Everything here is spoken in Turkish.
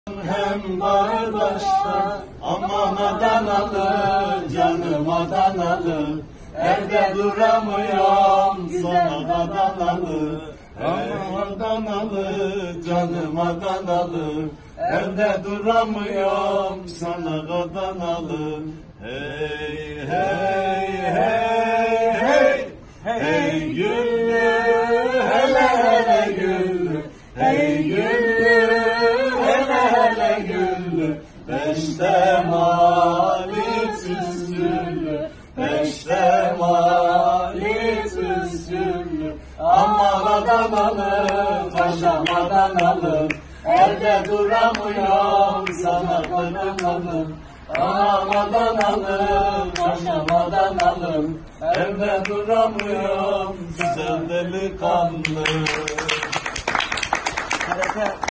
Hem kardeşler, aman Adanalı, canım Adanalı, evde duramıyorum sana Adanalı. Aman Adanalı, canım Adanalı, evde duramıyorum sana Adanalı. Hey hey hey hey, hey güllü, hele hele güllü, hey güllü, hele güllü, beşte mali süslü, beşte mali süslü. Aman Adanalı, paşam Adanalı, evde duramıyorum sana Adanalı. Aman Adanalı, paşam Adanalı, evde duramıyorum güzel delikanlı.